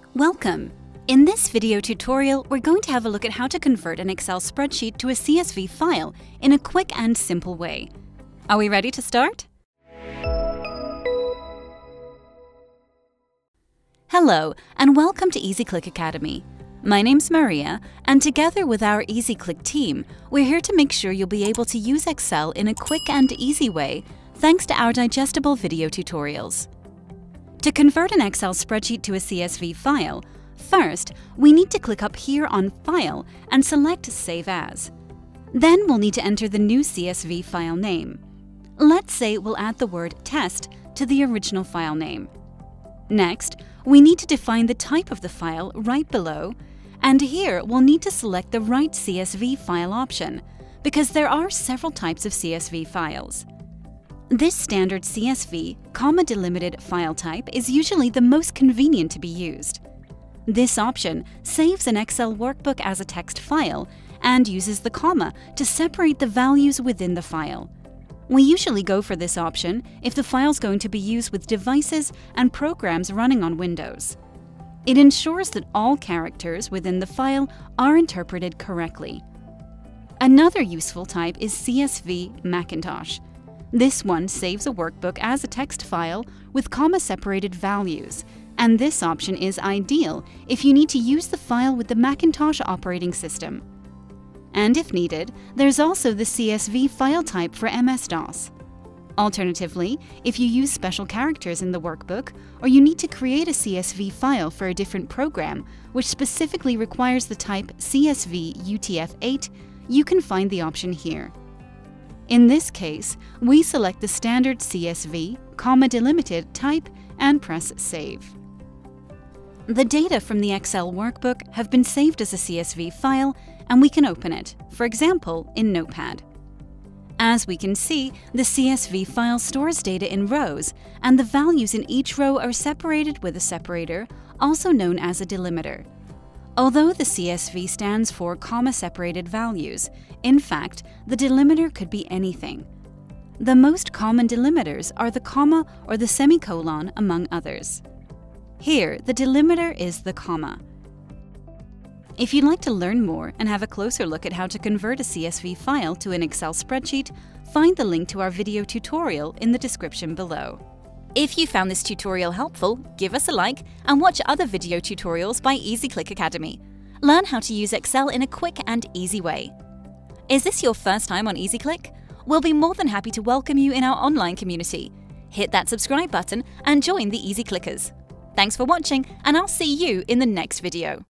Welcome! In this video tutorial, we're going to have a look at how to convert an Excel spreadsheet to a CSV file in a quick and simple way. Are we ready to start? Hello, and welcome to EasyClick Academy. My name's Maria, and together with our EasyClick team, we're here to make sure you'll be able to use Excel in a quick and easy way thanks to our digestible video tutorials. To convert an Excel spreadsheet to a CSV file, first, we need to click up here on File and select Save As. Then we'll need to enter the new CSV file name. Let's say we'll add the word Test to the original file name. Next, we need to define the type of the file right below, and here we'll need to select the right CSV file option, because there are several types of CSV files. This standard CSV, delimited file type is usually the most convenient to be used. This option saves an Excel workbook as a text file and uses the comma to separate the values within the file. We usually go for this option if the file's going to be used with devices and programs running on Windows. It ensures that all characters within the file are interpreted correctly. Another useful type is CSV Macintosh. This one saves a workbook as a text file with comma-separated values, and this option is ideal if you need to use the file with the Macintosh operating system. And if needed, there's also the CSV file type for MS-DOS. Alternatively, if you use special characters in the workbook, or you need to create a CSV file for a different program which specifically requires the type CSV UTF-8, you can find the option here. In this case, we select the standard CSV, delimited type and press Save. The data from the Excel workbook have been saved as a CSV file, and we can open it, for example, in Notepad. As we can see, the CSV file stores data in rows, and the values in each row are separated with a separator, also known as a delimiter. Although the CSV stands for comma-separated values, in fact, the delimiter could be anything. The most common delimiters are the comma or the semicolon, among others. Here, the delimiter is the comma. If you'd like to learn more and have a closer look at how to convert a CSV file to an Excel spreadsheet, find the link to our video tutorial in the description below. If you found this tutorial helpful, give us a like and watch other video tutorials by EasyClick Academy. Learn how to use Excel in a quick and easy way. Is this your first time on EasyClick? We'll be more than happy to welcome you in our online community. Hit that subscribe button and join the EasyClickers. Thanks for watching, and I'll see you in the next video.